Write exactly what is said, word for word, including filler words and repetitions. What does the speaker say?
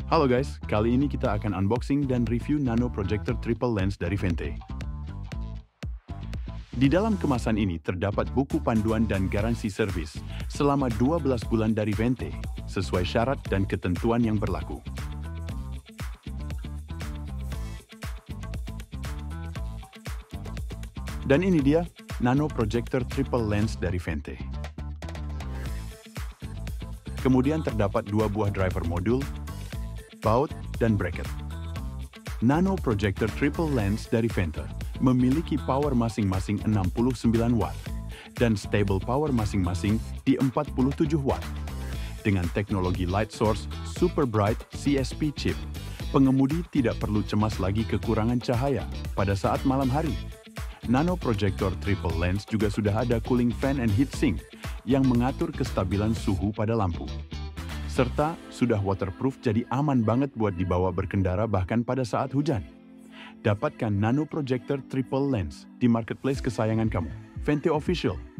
Halo guys, kali ini kita akan unboxing dan review Nano Projector Triple Lens dari Vente. Di dalam kemasan ini terdapat buku panduan dan garansi servis selama dua belas bulan dari Vente, sesuai syarat dan ketentuan yang berlaku. Dan ini dia, Nano Projector Triple Lens dari Vente. Kemudian terdapat dua buah driver modul, baut, dan bracket. Nano Projector Triple Lens dari Vente memiliki power masing-masing enam puluh sembilan watt dan stable power masing-masing di empat puluh tujuh watt. Dengan teknologi Light Source Super Bright C S P chip, pengemudi tidak perlu cemas lagi kekurangan cahaya pada saat malam hari. Nano Projector Triple Lens juga sudah ada cooling fan and heatsink yang mengatur kestabilan suhu pada lampu. Serta sudah waterproof jadi aman banget buat dibawa berkendara bahkan pada saat hujan. Dapatkan Nano Projector Triple Lens di marketplace kesayangan kamu, Vente Official.